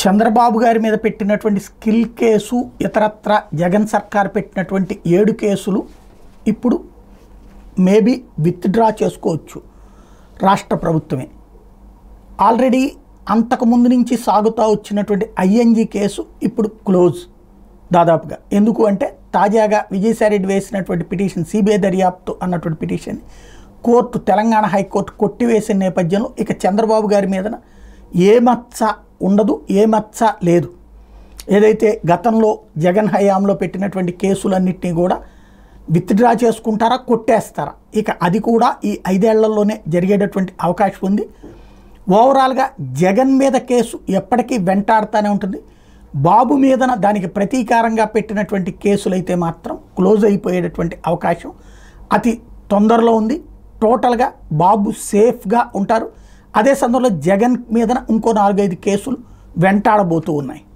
చంద్రబాబు గారి మీద పెట్టినటువంటి స్కిల్ కేసు ఇతరత్ర జగన్ సర్కార్ పెట్టినటువంటి 7 కేసులు ఇప్పుడు మేబీ విత్డ్రా చేసుకోవచ్చు రాష్ట్ర ప్రభుత్వమే. ఆల్రెడీ అంతకుముందు నుంచి సాగుతూ వచ్చినటువంటి ఐఎన్జీ కేసు ఇప్పుడు క్లోజ్ దాదాపుగా. ఎందుకు అంటే తాజాగా విజయసాయిరెడ్డి వేసినటువంటి పిటిషన్ సిబిఐ దర్యాప్తు అన్నటువంటి పిటిషన్ కోర్టు తెలంగాణ హైకోర్టు కొట్టివేసిన నేపథ్యంలో ఇక చంద్రబాబు గారి మీద ఏ మచ్చ ఉండదు, ఏ మచ్చ లేదు. ఏదైతే గతంలో జగన్ హయాంలో పెట్టినటువంటి కేసులన్నింటినీ కూడా విత్డ్రా చేసుకుంటారా, కొట్టేస్తారా, ఇక అది కూడా ఈ 5 ఏళ్లలోనే జరిగేటటువంటి అవకాశం ఉంది. ఓవరాల్గా జగన్ మీద కేసు ఎప్పటికీ వెంటాడుతూనే ఉంటుంది. బాబు మీదన దానికి ప్రతీకారంగా పెట్టినటువంటి కేసులైతే మాత్రం క్లోజ్ అయిపోయేటటువంటి అవకాశం అతి తొందరలో ఉంది. టోటల్గా బాబు సేఫ్గా ఉంటారు. అదే సందర్భంలో జగన్ మీదన ఇంకో 4-5 కేసులు వెంటాడబోతూ ఉన్నాయి.